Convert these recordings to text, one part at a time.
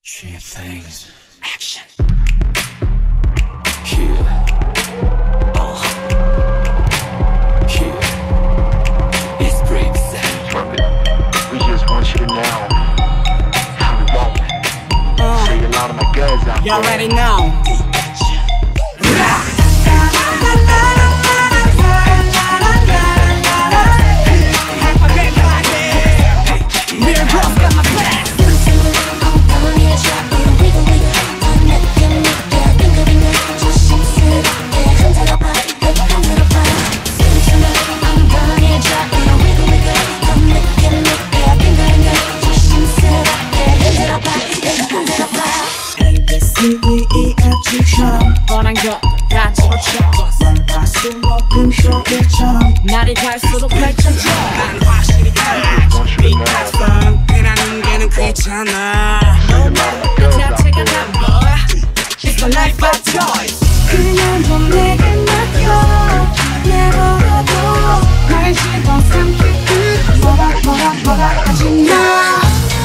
Cheap things. Action. Here. Here. It's break set. We just want you to know how we want it. Say a lot of my girls out there. You already know. 뻔한 것 같이 말할수록 쇼처럼 날이 갈수록 펼쳐져 난 확실히 빅박스라는 게는 귀찮아 그 자체가 난 뭐야 It's the life of choice 그냥 좀 내게 맡겨 내버려둬 날 집어삼키듯 뭐라 하지마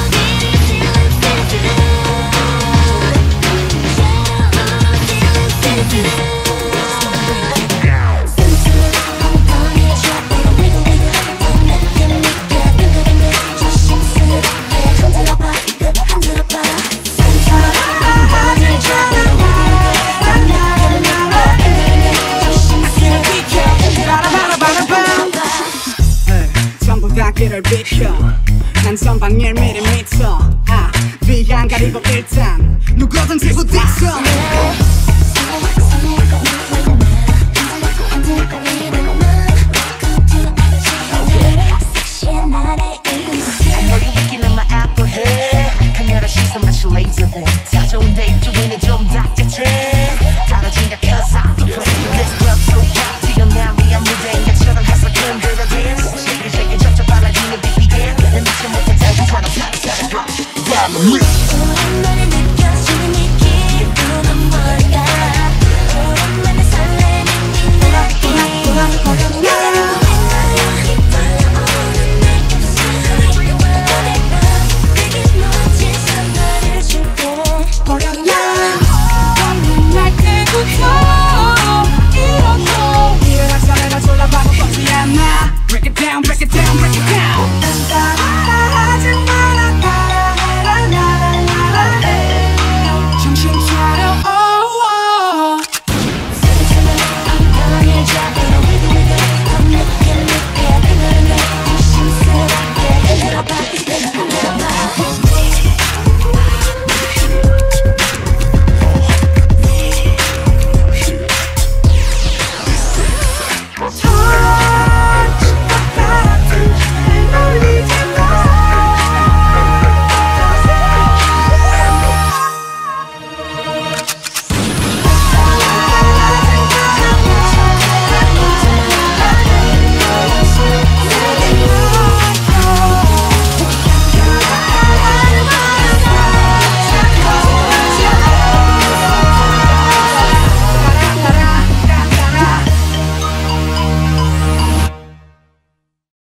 전부 다 길을 비켜 난 전방 1mm 위 안 가리고 일단 누구든지 부딪혀 Yeah.